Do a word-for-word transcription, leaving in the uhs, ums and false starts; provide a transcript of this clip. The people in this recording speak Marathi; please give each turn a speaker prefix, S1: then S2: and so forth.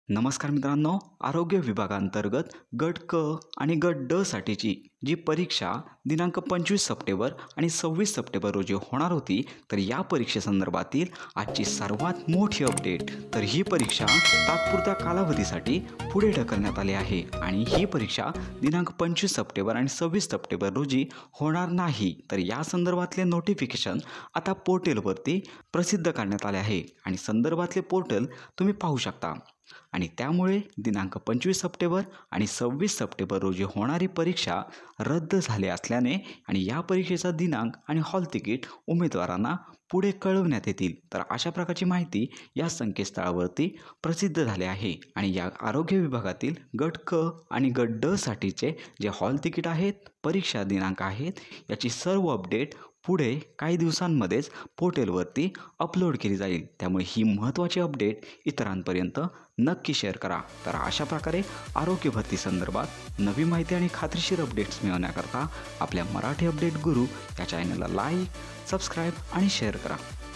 S1: नमस्कार मित्रांनो, आरोग्य विभागांतर्गत गट क आणि गट ड साठीची जी परीक्षा दिनांक पंचवीस सप्टेंबर आणि सव्वीस सप्टेंबर रोजी होणार होती, तर या परीक्षेसंदर्भातील आजची सर्वात मोठी अपडेट. तर ही परीक्षा तात्पुरत्या कालावधीसाठी पुढे ढकलण्यात आली आहे आणि ही परीक्षा दिनांक पंचवीस सप्टेंबर आणि सव्वीस सप्टेंबर रोजी होणार नाही. तर या संदर्भातले नोटिफिकेशन आता पोर्टलवरती प्रसिद्ध करण्यात आले आहे आणि संदर्भातले पोर्टल तुम्ही पाहू शकता. आणि त्यामुळे दिनांक पंचवीस सप्टेंबर आणि सव्वीस सप्टेंबर रोजी होणारी परीक्षा रद्द झाली असल्याने आणि या परीक्षेचा दिनांक आणि हॉल तिकीट उमेदवारांना पुढे कळवण्यात येतील. तर अशा प्रकारची माहिती या संकेतस्थळावरती प्रसिद्ध झाली आहे आणि या आरोग्य विभागातील गट क आणि गट ड साठीचे जे हॉल तिकीट आहेत, परीक्षा दिनांक आहेत, याची सर्व अपडेट पुढे काही दिवसांमध्येच पोर्टलवरती अपलोड केली जाईल. त्यामुळे ही महत्त्वाची अपडेट इतरांपर्यंत नक्की शेअर करा. तर अशा प्रकारे आरोग्य भरती संदर्भात नवी माहिती आणि खात्रीशीर अपडेट्स मिळवण्याकरता आपल्या मराठी अपडेट गुरु या चॅनलला लाईक, सबस्क्राईब आणि शेअर करा.